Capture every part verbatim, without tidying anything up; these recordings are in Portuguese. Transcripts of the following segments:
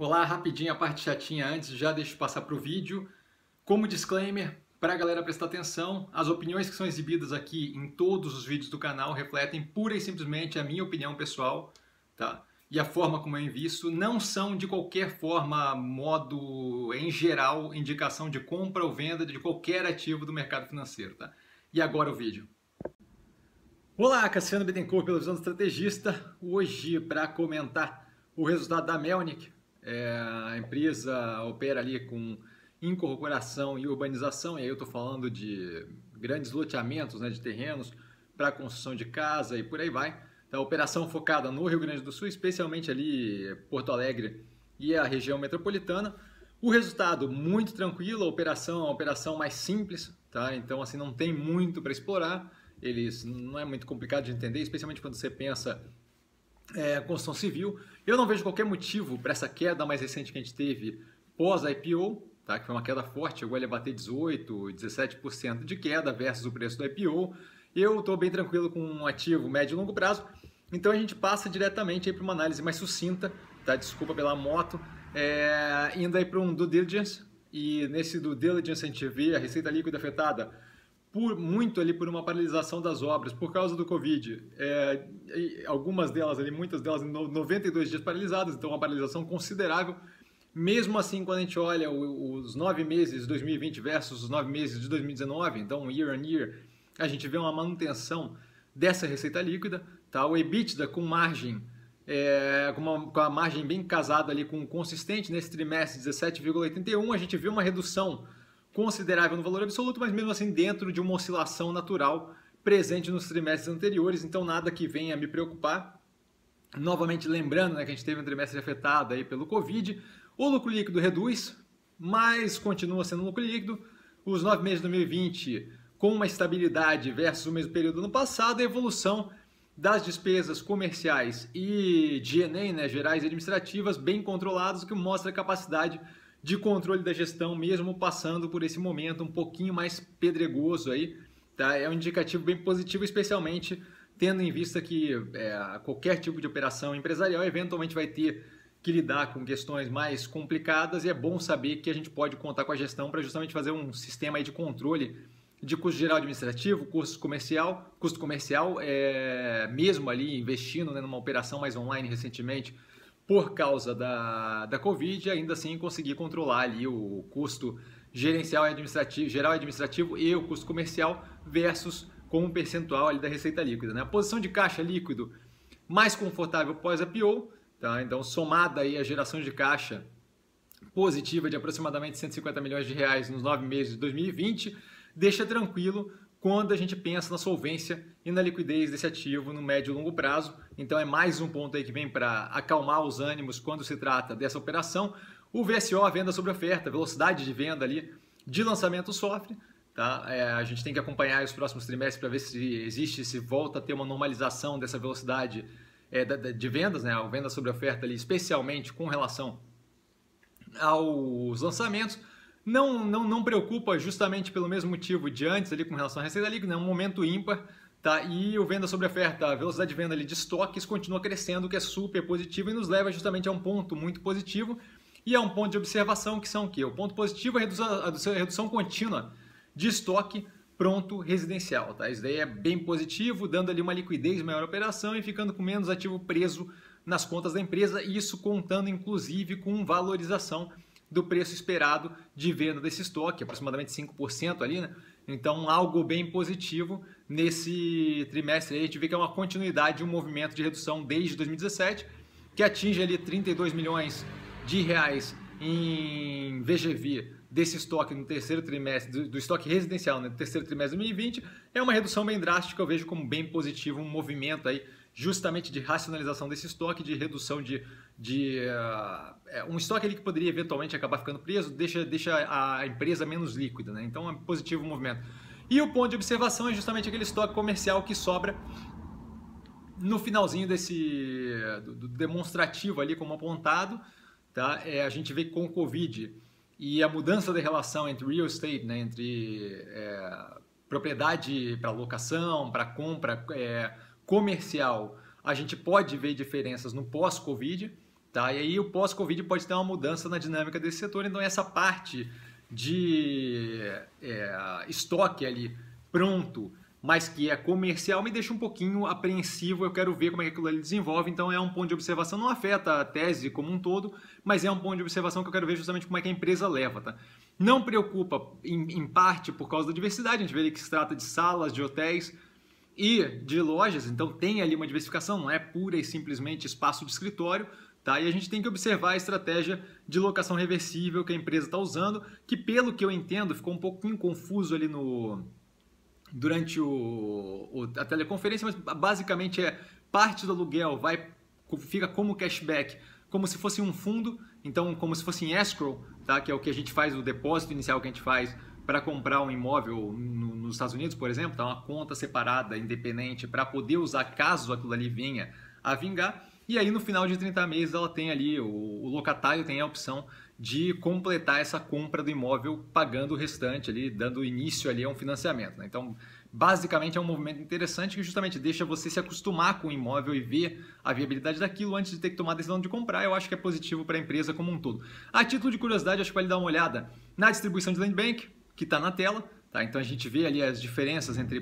Olá, rapidinho a parte chatinha antes, já deixo passar para o vídeo. Como disclaimer, para a galera prestar atenção, as opiniões que são exibidas aqui em todos os vídeos do canal refletem pura e simplesmente a minha opinião pessoal, tá? E a forma como eu invisto não são de qualquer forma, modo, em geral, indicação de compra ou venda de qualquer ativo do mercado financeiro, tá? E agora o vídeo. Olá, Cassiano Bittencourt pela Visão do Estrategista. Hoje para comentar o resultado da Melnick. É, a empresa opera ali com incorporação e urbanização, e aí eu estou falando de grandes loteamentos, né, de terrenos para construção de casa e por aí vai. Então, a operação focada no Rio Grande do Sul, especialmente ali Porto Alegre e a região metropolitana. O resultado muito tranquilo, a operação é uma operação mais simples, tá? Então assim não tem muito para explorar, eles não é muito complicado de entender, especialmente quando você pensa É, construção civil. Eu não vejo qualquer motivo para essa queda mais recente que a gente teve pós-I P O, tá? Que foi uma queda forte, chegou a bater dezoito, dezessete por cento de queda versus o preço do I P O. Eu estou bem tranquilo com um ativo médio e longo prazo, então a gente passa diretamente para uma análise mais sucinta, tá? Desculpa pela moto, é, indo aí para um due diligence, e nesse due diligence a gente vê a receita líquida afetada por muito ali por uma paralisação das obras por causa do Covid, é, algumas delas ali, muitas delas em noventa e dois dias paralisadas, então uma paralisação considerável. Mesmo assim, quando a gente olha os nove meses de dois mil e vinte versus os nove meses de dois mil e dezenove, então year on year, a gente vê uma manutenção dessa receita líquida, tá? O EBITDA com margem, é, com, uma, com a margem bem casada ali com consistente nesse trimestre, dezessete vírgula oitenta e um, a gente vê uma redução considerável no valor absoluto, mas mesmo assim dentro de uma oscilação natural presente nos trimestres anteriores, então nada que venha me preocupar. Novamente lembrando, né, que a gente teve um trimestre afetado aí pelo Covid, o lucro líquido reduz, mas continua sendo lucro líquido. Os nove meses de dois mil e vinte com uma estabilidade versus o mesmo período do ano passado, a evolução das despesas comerciais e G and A, né, gerais e administrativas, bem controladas, o que mostra a capacidade de controle da gestão, mesmo passando por esse momento um pouquinho mais pedregoso aí, tá? É um indicativo bem positivo, especialmente tendo em vista que é, qualquer tipo de operação empresarial eventualmente vai ter que lidar com questões mais complicadas, e é bom saber que a gente pode contar com a gestão para justamente fazer um sistema aí de controle de custo geral administrativo, custo comercial, custo comercial, é, mesmo ali investindo, né, numa operação mais online recentemente, por causa da, da Covid, ainda assim conseguir controlar ali o custo gerencial e administrativo, geral e administrativo e o custo comercial versus com um percentual ali da receita líquida, né? A posição de caixa líquido mais confortável pós-I P O, tá? Então somada aí a geração de caixa positiva de aproximadamente cento e cinquenta milhões de reais nos nove meses de dois mil e vinte, deixa tranquilo quando a gente pensa na solvência e na liquidez desse ativo no médio e longo prazo. Então é mais um ponto aí que vem para acalmar os ânimos quando se trata dessa operação. O V S O, a venda sobre oferta, velocidade de venda ali de lançamento sofre, tá? É, a gente tem que acompanhar os próximos trimestres para ver se existe, se volta a ter uma normalização dessa velocidade é, de vendas, né? A venda sobre oferta ali, especialmente com relação aos lançamentos. Não, não, não preocupa justamente pelo mesmo motivo de antes ali com relação à receita líquida, é um momento ímpar, tá? E o venda sobre oferta, a velocidade de venda ali de estoques continua crescendo, o que é super positivo e nos leva justamente a um ponto muito positivo e a um ponto de observação que são o quê? O ponto positivo é a redução, a redução contínua de estoque pronto residencial, tá? Isso daí é bem positivo, dando ali uma liquidez maior à operação e ficando com menos ativo preso nas contas da empresa, e isso contando inclusive com valorização do preço esperado de venda desse estoque, aproximadamente cinco por cento ali, né? Então, algo bem positivo nesse trimestre. Aí a gente vê que é uma continuidade de um movimento de redução desde dois mil e dezessete, que atinge ali trinta e dois milhões de reais em V G V desse estoque no terceiro trimestre, do, do estoque residencial, né, no terceiro trimestre de dois mil e vinte. É uma redução bem drástica, eu vejo como bem positivo, um movimento aí justamente de racionalização desse estoque, de redução de, de uh, um estoque ali que poderia eventualmente acabar ficando preso, deixa, deixa a empresa menos líquida, né? Então é positivo o movimento. E o ponto de observação é justamente aquele estoque comercial que sobra no finalzinho desse do, do demonstrativo ali como apontado, tá? É, a gente vê que com o Covid e a mudança da relação entre real estate, né, entre é, propriedade para locação, para compra, é, comercial, a gente pode ver diferenças no pós-Covid, tá? E aí o pós-Covid pode ter uma mudança na dinâmica desse setor, então essa parte de é, estoque ali pronto, mas que é comercial, me deixa um pouquinho apreensivo, eu quero ver como é que aquilo ali desenvolve, então é um ponto de observação, não afeta a tese como um todo, mas é um ponto de observação que eu quero ver justamente como é que a empresa leva, tá? Não preocupa, em, em parte, por causa da diversidade, a gente vê ali que se trata de salas, de hotéis e de lojas, então tem ali uma diversificação, não é pura e simplesmente espaço de escritório, tá? E a gente tem que observar a estratégia de locação reversível que a empresa está usando, que pelo que eu entendo, ficou um pouquinho confuso ali no... durante o, o, a teleconferência, mas basicamente é parte do aluguel vai, fica como cashback, como se fosse um fundo, então como se fosse em escrow, tá? Que é o que a gente faz, o depósito inicial que a gente faz para comprar um imóvel no, nos Estados Unidos, por exemplo, tá? Uma conta separada, independente, para poder usar caso aquilo ali venha a vingar. E aí no final de trinta meses ela tem ali, o, o locatário tem a opção de completar essa compra do imóvel pagando o restante ali, dando início ali a um financiamento, né? Então, basicamente é um movimento interessante que justamente deixa você se acostumar com o imóvel e ver a viabilidade daquilo antes de ter que tomar a decisão de comprar. Eu acho que é positivo para a empresa como um todo. A título de curiosidade, acho que vale dar uma olhada na distribuição de land bank, que está na tela. Tá, então a gente vê ali as diferenças entre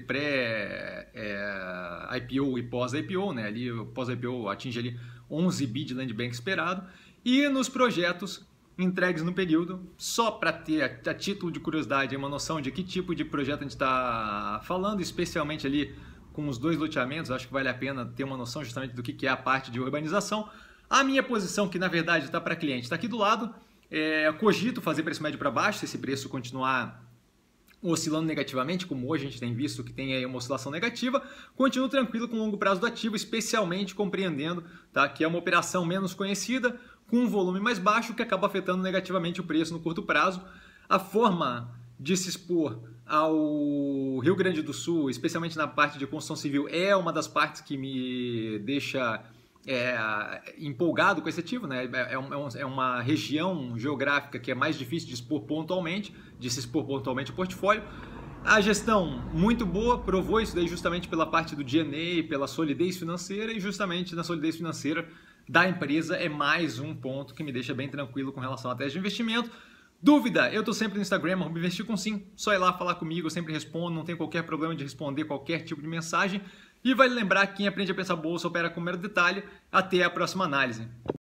pré-I P O é, e pós-I P O, né? Ali o pós-I P O atinge ali onze bi de land bank esperado. E nos projetos entregues no período, só para ter a, a título de curiosidade uma noção de que tipo de projeto a gente está falando, especialmente ali com os dois loteamentos, acho que vale a pena ter uma noção justamente do que, que é a parte de urbanização. A minha posição, que na verdade está para cliente, está aqui do lado, é, cogito fazer preço médio para baixo, se esse preço continuar oscilando negativamente, como hoje a gente tem visto que tem aí uma oscilação negativa, continuo tranquilo com o longo prazo do ativo, especialmente compreendendo, tá, que é uma operação menos conhecida, com um volume mais baixo, que acaba afetando negativamente o preço no curto prazo. A forma de se expor ao Rio Grande do Sul, especialmente na parte de construção civil, é uma das partes que me deixa é, empolgado com esse ativo, né? É, um, é uma região geográfica que é mais difícil de expor pontualmente, de se expor pontualmente o portfólio. A gestão muito boa, provou isso daí justamente pela parte do G N A, pela solidez financeira, e justamente na solidez financeira da empresa é mais um ponto que me deixa bem tranquilo com relação à tese de investimento. Dúvida? Eu estou sempre no Instagram, arroba investir com sim, só ir lá falar comigo, eu sempre respondo, não tem qualquer problema de responder qualquer tipo de mensagem. E vale lembrar que quem aprende a pensar bolsa opera com mero detalhe. Até a próxima análise.